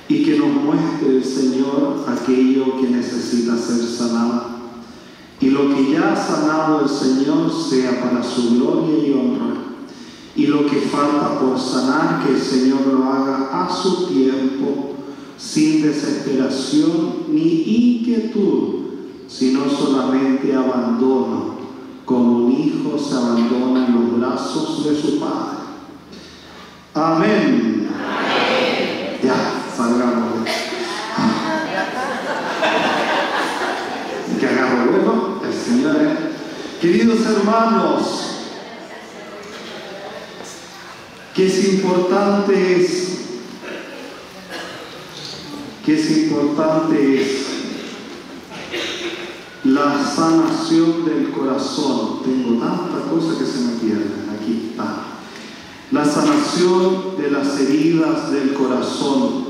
y que nos muestre el Señor aquello que necesita ser sanado. Y lo que ya ha sanado el Señor sea para su gloria y honra. Y lo que falta por sanar, que el Señor lo haga a su tiempo, sin desesperación ni inquietud, sino solamente abandono, como un hijo se abandona en los brazos de su Padre. Amén. Amén. Ya, salgamos. Que agarro luego el Señor. Queridos hermanos, que es importante es la sanación del corazón. Tengo tantas cosas que se me pierden. Aquí está. La sanación de las heridas del corazón.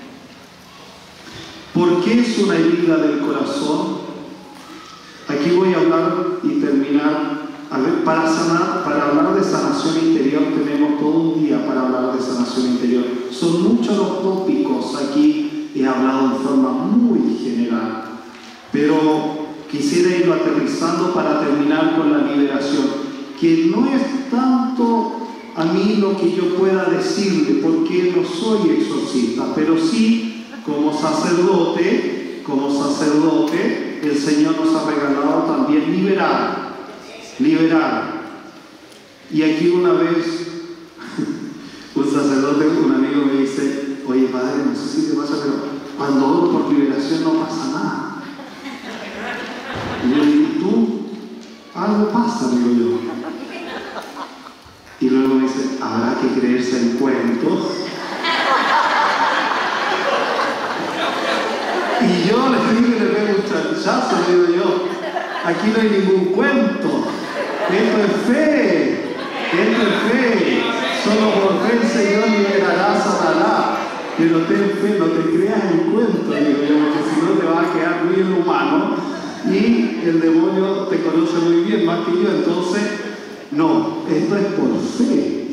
¿Por qué es una herida del corazón? Aquí voy a hablar y terminar. A ver, para hablar de sanación interior tenemos todo un día para hablar de sanación interior. Son muchos los tópicos aquí, he hablado en forma muy general, pero quisiera irlo aterrizando para terminar con la liberación, que no es tanto a mí lo que yo pueda decirle, porque no soy exorcista, pero sí como sacerdote, el Señor nos ha regalado también liberar. Y aquí una vez un sacerdote, un amigo me dice: oye padre, no sé si te pasa, pero cuando oro por liberación no pasa nada. Y yo digo: ¿tú? Algo pasa, digo yo. Y luego me dice: habrá que creerse el cuento. Y yo le digo, le pego un chanchazo, le digo yo: aquí no hay ningún cuento. Esto es fe, solo por fe el Señor liberará, sanará, pero ten fe, no te creas el cuento, digo yo, porque si no te va a quedar muy inhumano y el demonio te conoce muy bien, más que yo. Entonces, no, esto es por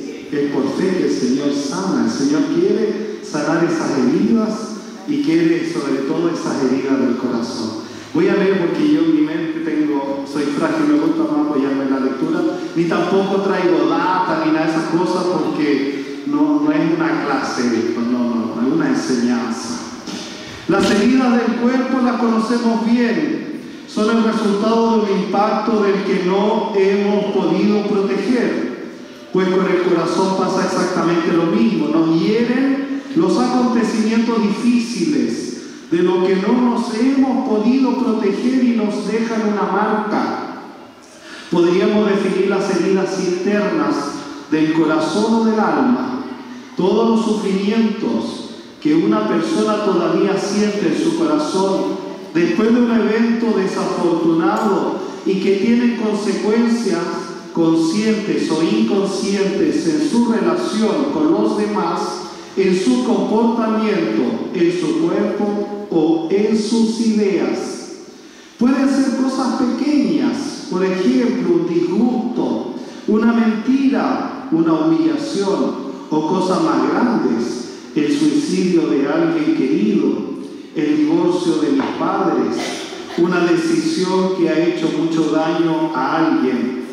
fe que el Señor sana. El Señor quiere sanar esas heridas y quiere sobre todo esas heridas del corazón. Voy a leer porque yo en mi mente soy frágil, me gusta más apoyarme en la lectura, ni tampoco traigo data ni nada de esas cosas, porque no es una clase, no es una enseñanza. Las heridas del cuerpo las conocemos bien, son el resultado del impacto del que no hemos podido proteger, pues con el corazón pasa exactamente lo mismo, nos hieren los acontecimientos difíciles, de lo que no nos hemos podido proteger y nos dejan una marca. Podríamos definir las heridas internas del corazón o del alma, todos los sufrimientos que una persona todavía siente en su corazón después de un evento desafortunado y que tienen consecuencias conscientes o inconscientes en su relación con los demás, en su comportamiento, en su cuerpo o en sus ideas. Pueden ser cosas pequeñas, por ejemplo, un disgusto, una mentira, una humillación, o cosas más grandes, el suicidio de alguien querido, el divorcio de mis padres, una decisión que ha hecho mucho daño a alguien.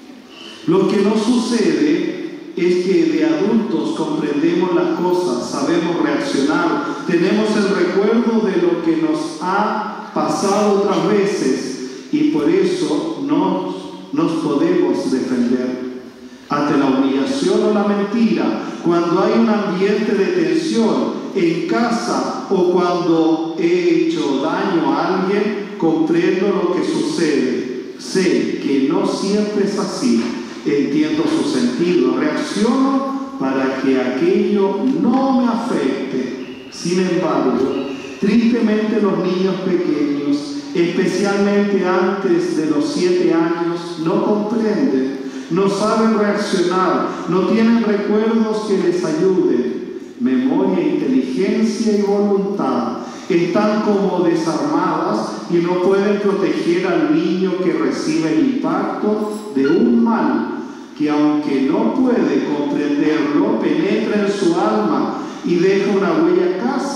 Lo que no sucede es que de adultos comprendemos las cosas, sabemos reaccionar, tenemos el recuerdo de lo que nos ha pasado otras veces y por eso no nos podemos defender ante la humillación o la mentira. Cuando hay un ambiente de tensión en casa o cuando he hecho daño a alguien, comprendo lo que sucede. Sé que no siempre es así. Entiendo su sentido, reacciono para que aquello no me afecte. Sin embargo, tristemente los niños pequeños, especialmente antes de los 7 años, no comprenden, no saben reaccionar, no tienen recuerdos que les ayuden, memoria, inteligencia y voluntad. Están como desarmadas y no pueden proteger al niño que recibe el impacto de un mal que, aunque no puede comprenderlo, penetra en su alma y deja una huella casi imposible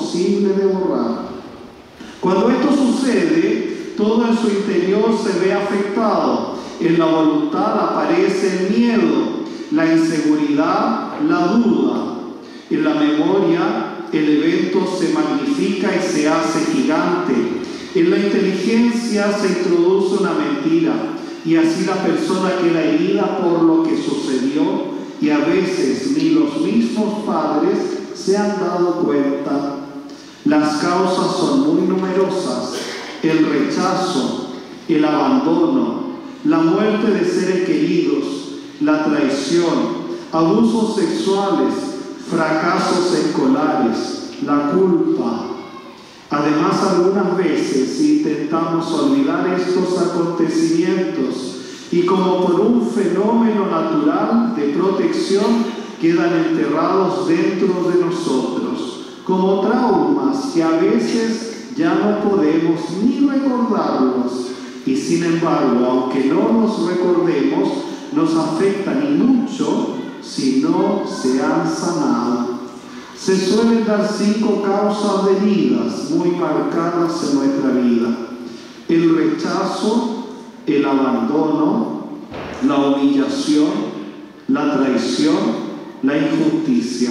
imposible de borrar. Cuando esto sucede, todo en su interior se ve afectado. En la voluntad aparece el miedo, la inseguridad, la duda. En la memoria, el evento se magnifica y se hace gigante. En la inteligencia se introduce una mentira y así la persona queda herida por lo que sucedió y a veces ni los mismos padres se han dado cuenta. Las causas son muy numerosas: el rechazo, el abandono, la muerte de seres queridos, la traición, abusos sexuales, fracasos escolares, la culpa. Además, algunas veces intentamos olvidar estos acontecimientos y como por un fenómeno natural de protección quedan enterrados dentro de nosotros, como traumas que a veces ya no podemos ni recordarlos. Y sin embargo, aunque no los recordemos, nos afectan y mucho si no se han sanado. Se suelen dar 5 causas de heridas muy marcadas en nuestra vida: el rechazo, el abandono, la humillación, la traición, la injusticia.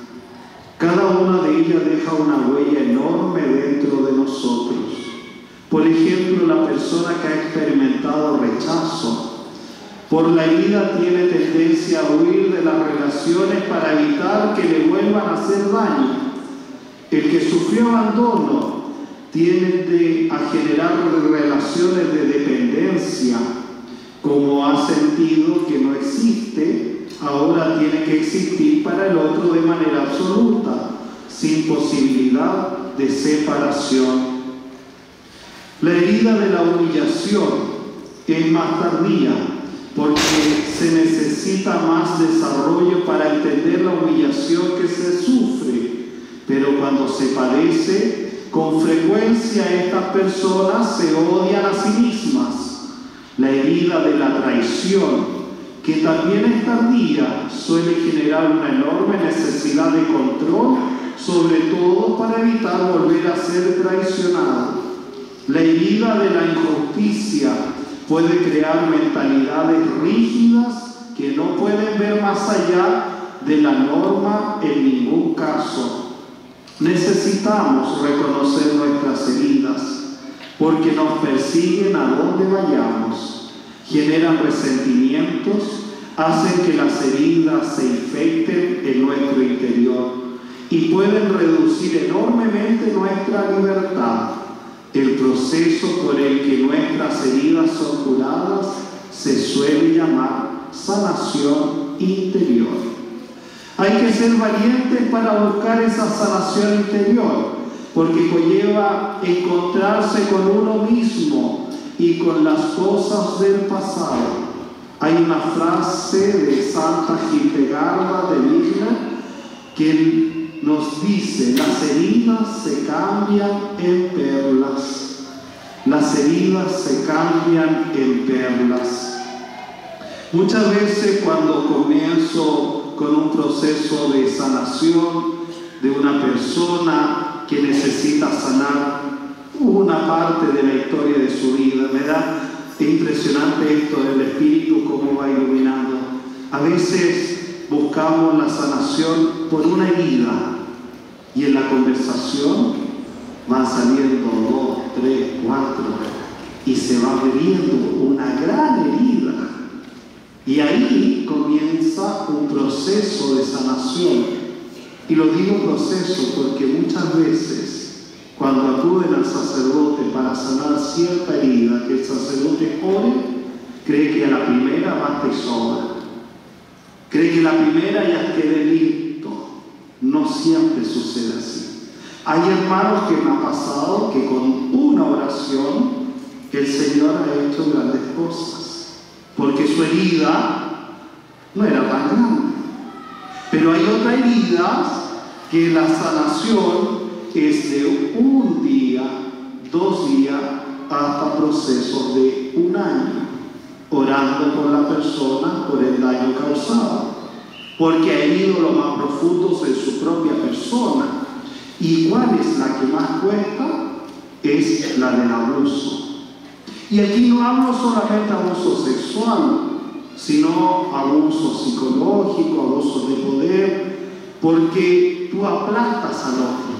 Cada una de ellas deja una huella enorme dentro de nosotros. Por ejemplo, la persona que ha experimentado rechazo, por la herida tiene tendencia a huir de las relaciones para evitar que le vuelvan a hacer daño. El que sufrió abandono tiende a generar relaciones de dependencia. Como ha sentido que no existe, ahora tiene que existir para el otro de manera absoluta, sin posibilidad de separación. La herida de la humillación es más tardía, porque se necesita más desarrollo para entender la humillación que se sufre. Pero cuando se padece, con frecuencia estas personas se odian a sí mismas. La herida de la traición, que también es tardía, suele generar una enorme necesidad de control, sobre todo para evitar volver a ser traicionado. La herida de la injusticia puede crear mentalidades rígidas que no pueden ver más allá de la norma en ningún caso. Necesitamos reconocer nuestras heridas porque nos persiguen a donde vayamos, generan resentimientos, hacen que las heridas se infecten en nuestro interior y pueden reducir enormemente nuestra libertad. El proceso por el que nuestras heridas son curadas se suele llamar sanación interior. Hay que ser valientes para buscar esa sanación interior, porque conlleva encontrarse con uno mismo y con las cosas del pasado. Hay una frase de Santa Hildegarda de Bingen que nos dice: las heridas se cambian en perlas. Las heridas se cambian en perlas. Muchas veces cuando comienzo con un proceso de sanación de una persona que necesita sanar una parte de la historia de su vida, me da impresionante esto del Espíritu, cómo va iluminando. A veces buscamos la sanación por una herida y en la conversación van saliendo 2, 3, 4 y se va abriendo una gran herida y ahí comienza un proceso de sanación. Y lo digo proceso porque muchas veces cuando acuden al sacerdote para sanar cierta herida, que el sacerdote ore, cree que a la primera basta y sobra. Cree que la primera ya quede listo. No siempre sucede así. Hay hermanos que me ha pasado que con una oración el Señor ha hecho grandes cosas, porque su herida no era tan grande. Pero hay otras heridas que la sanación es de un día, 2 días, hasta procesos de 1 año, orando por la persona por el daño causado, porque ha herido los más profundos en su propia persona. ¿Y cuál es la que más cuesta? Es la del abuso. Y aquí no hablo solamente de abuso sexual, sino abuso psicológico, abuso de poder, porque tú aplastas al otro.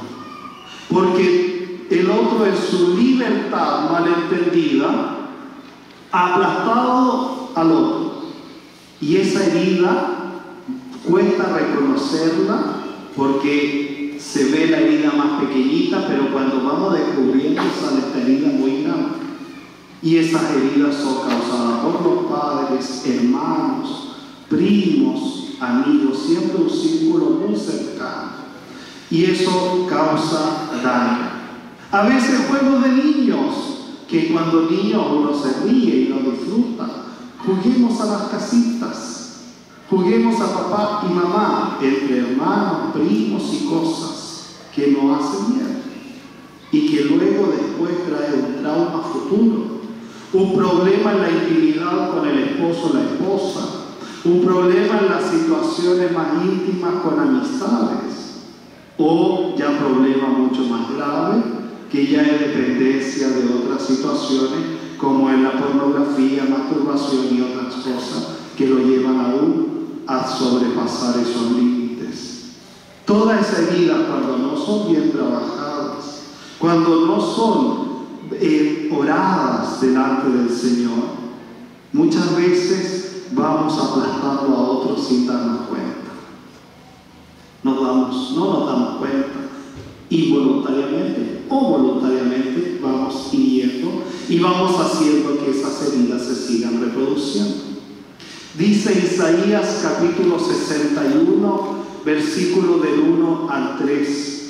Porque el otro en su libertad malentendida ha aplastado al otro. Y esa herida cuesta reconocerla porque se ve la herida más pequeñita, pero cuando vamos descubriendo sale esta herida muy grande. Y esas heridas son causadas por los padres, hermanos, primos, amigos, siempre un círculo muy cercano. Y eso causa daño. A veces juegos de niños, que cuando niños uno se ríe y lo disfruta. Juguemos a las casitas, juguemos a papá y mamá, entre hermanos, primos y cosas que nos hacen miedo. Y que luego después trae un trauma futuro. Un problema en la intimidad con el esposo o la esposa, un problema en las situaciones más íntimas con amistades, o ya problema mucho más grave, que ya es dependencia de otras situaciones, como en la pornografía, masturbación y otras cosas que lo llevan aún a sobrepasar esos límites. Todas esas heridas, cuando no son bien trabajadas, cuando no son oradas delante del Señor, muchas veces vamos aplastando a otros sin darnos cuenta. No nos damos cuenta, involuntariamente o voluntariamente vamos hiriendo y vamos haciendo que esas heridas se sigan reproduciendo. Dice Isaías capítulo 61, versículo del 1 al 3.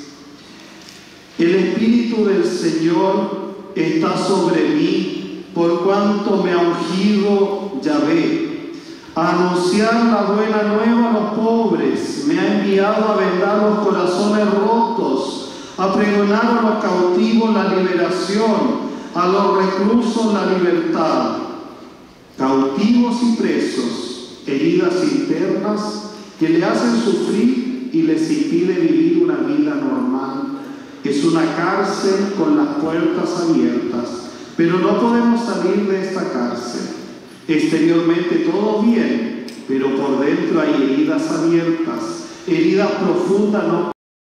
El Espíritu del Señor está sobre mí, por cuanto me ha ungido Yahvé, a anunciar la buena nueva a los pobres, me ha enviado a vendar los corazones rotos, a pregonar a los cautivos la liberación, a los reclusos la libertad, cautivos y presos, heridas internas que le hacen sufrir y les impide vivir una vida normal. Es una cárcel con las puertas abiertas, pero no podemos salir de esta cárcel. Exteriormente todo bien, pero por dentro hay heridas abiertas, heridas profundas no